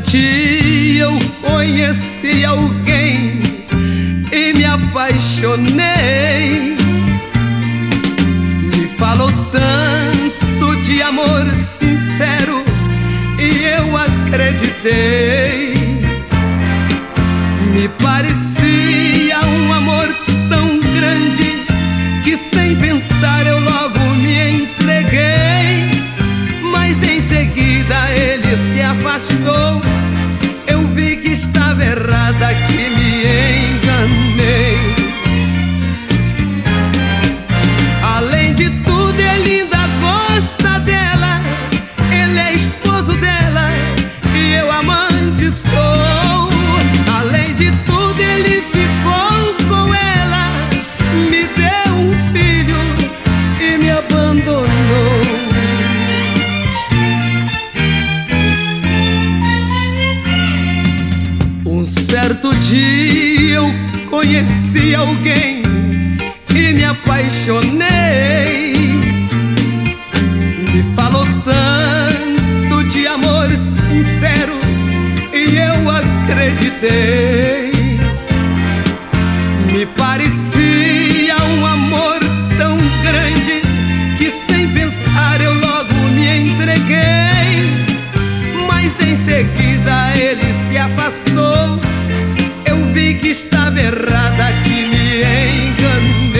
dia eu conheci alguém e me apaixonei. Me falou tanto de amor sincero e eu acreditei. Me parecia um amor tão grande que sem pensar eu logo me entreguei. Mas em seguida ele se afastou. Eu vi que estava errada, que me enganei. Além de tudo ele ainda gosta dela. Ele é esposo dela e eu amante sou. Além de tudo ele ficou com ela, me deu um filho e me abandonou. Um certo dia eu conheci alguém e me apaixonei. Me falou tanto de amor sincero e eu acreditei. Me parecia um amor tão grande que sem pensar eu logo me entreguei. Mas em seguida ele se afastou. Eu vi que estava errada, que me enganei.